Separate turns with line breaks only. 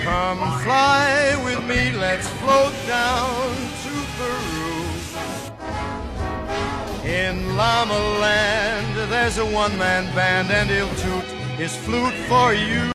Come fly with me, let's float down to Peru. In Llama Land, there's a one-man band, and he'll toot his flute for you.